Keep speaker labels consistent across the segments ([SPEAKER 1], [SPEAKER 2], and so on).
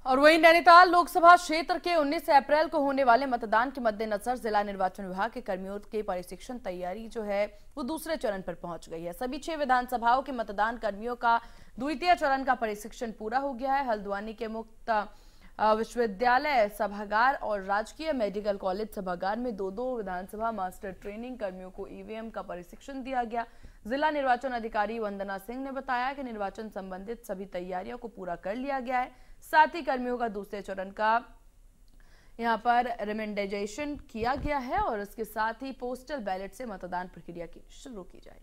[SPEAKER 1] और वहीं नैनीताल लोकसभा क्षेत्र के 19 अप्रैल को होने वाले मतदान के मद्देनजर जिला निर्वाचन विभाग के कर्मियों की प्रशिक्षण तैयारी जो है वो दूसरे चरण पर पहुंच गई है। सभी 6 विधानसभाओं के मतदान कर्मियों का द्वितीय चरण का प्रशिक्षण पूरा हो गया है। हल्द्वानी के मुक्त विश्वविद्यालय सभागार और राजकीय मेडिकल कॉलेज सभागार में दो विधानसभा मास्टर ट्रेनिंग कर्मियों को ईवीएम का प्रशिक्षण दिया गया। जिला निर्वाचन अधिकारी वंदना सिंह ने बताया कि निर्वाचन संबंधित सभी तैयारियों को पूरा कर लिया गया है। साथ ही कर्मियों का दूसरे चरण का यहां पर रिमेंडाइजेशन किया गया है और इसके साथ ही पोस्टल बैलेट से मतदान प्रक्रिया की शुरू की जाएगी।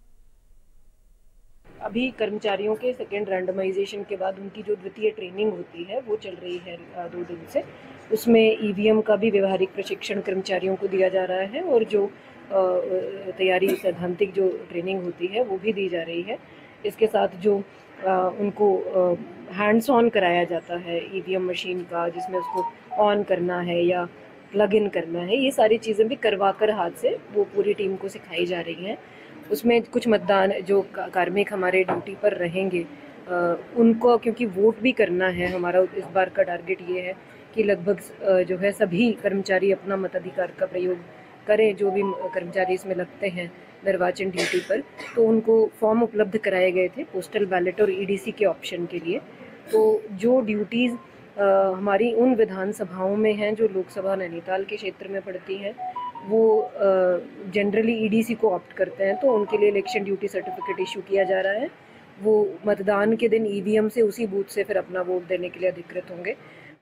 [SPEAKER 2] अभी कर्मचारियों के सेकेंड रैंडमाइजेशन के बाद उनकी जो द्वितीय ट्रेनिंग होती है वो चल रही है 2 दिन से। उसमें ईवीएम का भी व्यवहारिक प्रशिक्षण कर्मचारियों को दिया जा रहा है और जो तैयारी सैद्धांतिक जो ट्रेनिंग होती है वो भी दी जा रही है। इसके साथ जो उनको हैंड्स ऑन कराया जाता है ईवीएम मशीन का, जिसमें उसको ऑन करना है या प्लग इन करना है, ये सारी चीज़ें भी करवाकर हाथ से वो पूरी टीम को सिखाई जा रही हैं। उसमें कुछ मतदान जो कार्मिक हमारे ड्यूटी पर रहेंगे उनको, क्योंकि वोट भी करना है, हमारा इस बार का टारगेट ये है कि लगभग जो है सभी कर्मचारी अपना मताधिकार का प्रयोग करें। जो भी कर्मचारी इसमें लगते हैं निर्वाचन ड्यूटी पर, तो उनको फॉर्म उपलब्ध कराए गए थे पोस्टल बैलेट और ईडीसी के ऑप्शन के लिए। तो जो ड्यूटीज़ हमारी उन विधानसभाओं में हैं जो लोकसभा नैनीताल के क्षेत्र में पड़ती हैं, वो जनरली ईडीसी को ऑप्ट करते हैं, तो उनके लिए इलेक्शन ड्यूटी सर्टिफिकेट इशू किया जा रहा है। वो मतदान के दिन ईवीएम से उसी बूथ से फिर अपना वोट देने के लिए अधिकृत होंगे।